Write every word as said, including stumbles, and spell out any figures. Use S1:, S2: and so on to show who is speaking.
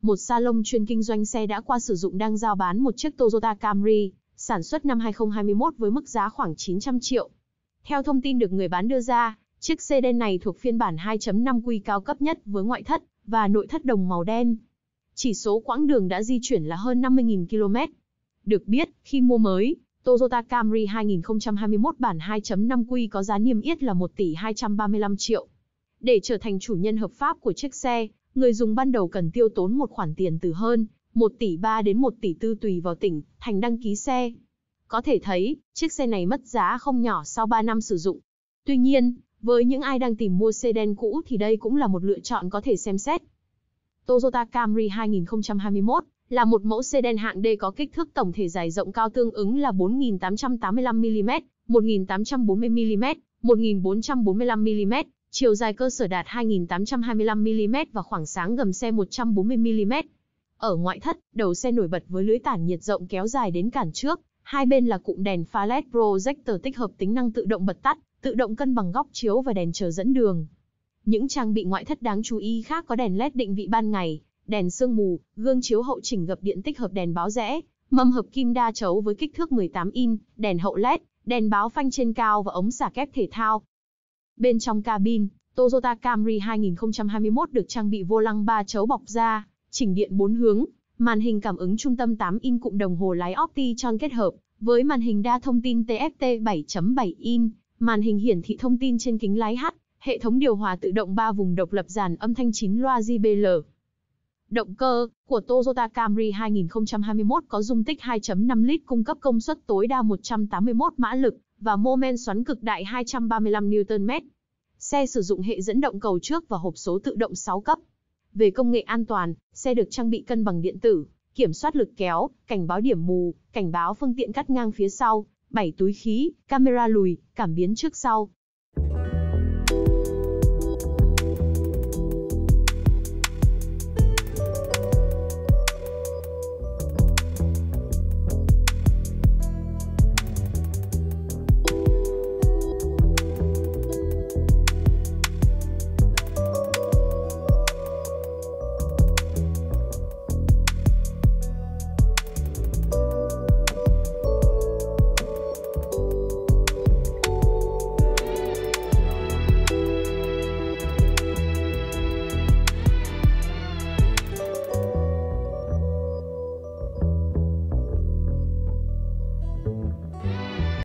S1: một salon chuyên kinh doanh xe đã qua sử dụng đang rao bán một chiếc Toyota Camry, sản xuất năm hai không hai mốt với mức giá khoảng chín trăm triệu. Theo thông tin được người bán đưa ra, chiếc sedan này thuộc phiên bản hai chấm năm Q cao cấp nhất với ngoại thất và nội thất đồng màu đen. Chỉ số quãng đường đã di chuyển là hơn năm mươi nghìn ki lô mét. Được biết, khi mua mới, Toyota Camry hai không hai mốt bản hai chấm năm Q có giá niêm yết là một tỷ hai trăm ba mươi lăm triệu. Để trở thành chủ nhân hợp pháp của chiếc xe, người dùng ban đầu cần tiêu tốn một khoản tiền từ hơn một tỷ ba đến một tỷ tư tùy vào tỉnh, thành đăng ký xe. Có thể thấy, chiếc xe này mất giá không nhỏ sau ba năm sử dụng. Tuy nhiên, với những ai đang tìm mua sedan cũ thì đây cũng là một lựa chọn có thể xem xét. Toyota Camry hai không hai mốt là một mẫu sedan hạng D có kích thước tổng thể dài rộng cao tương ứng là bốn nghìn tám trăm tám mươi lăm mi li mét, một nghìn tám trăm bốn mươi mi li mét, một nghìn bốn trăm bốn mươi lăm mi li mét, chiều dài cơ sở đạt hai nghìn tám trăm hai mươi lăm mi li mét và khoảng sáng gầm xe một trăm bốn mươi mi li mét. Ở ngoại thất, đầu xe nổi bật với lưới tản nhiệt rộng kéo dài đến cản trước, hai bên là cụm đèn pha led projector tích hợp tính năng tự động bật tắt, tự động cân bằng góc chiếu và đèn chờ dẫn đường. Những trang bị ngoại thất đáng chú ý khác có đèn led định vị ban ngày, đèn sương mù, gương chiếu hậu chỉnh gập điện tích hợp đèn báo rẽ, mâm hợp kim đa chấu với kích thước mười tám inch, đèn hậu led, đèn báo phanh trên cao và ống xả kép thể thao. Bên trong cabin, Toyota Camry hai không hai mốt được trang bị vô lăng ba chấu bọc da, chỉnh điện bốn hướng, màn hình cảm ứng trung tâm tám inch cụm đồng hồ lái Option kết hợp với màn hình đa thông tin tê ép tê bảy chấm bảy inch, màn hình hiển thị thông tin trên kính lái H, hệ thống điều hòa tự động ba vùng độc lập dàn âm thanh chín loa gi bê lờ. Động cơ của Toyota Camry hai không hai mốt có dung tích hai chấm năm lít cung cấp công suất tối đa một trăm tám mươi mốt mã lực và mô men xoắn cực đại hai trăm ba mươi lăm niu-tơn mét. Xe sử dụng hệ dẫn động cầu trước và hộp số tự động sáu cấp. Về công nghệ an toàn, xe được trang bị cân bằng điện tử, kiểm soát lực kéo, cảnh báo điểm mù, cảnh báo phương tiện cắt ngang phía sau, bảy túi khí, camera lùi, cảm biến trước sau,